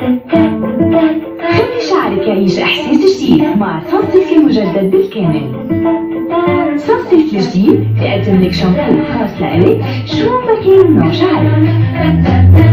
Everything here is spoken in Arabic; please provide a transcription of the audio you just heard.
خلي شعرك يعيش إحساس جديد مع صنصيف المجدد بالكامل. صنصيف الجديد بيقدم لك شامبو خاص لإلك شو ما كان نوع شعرك.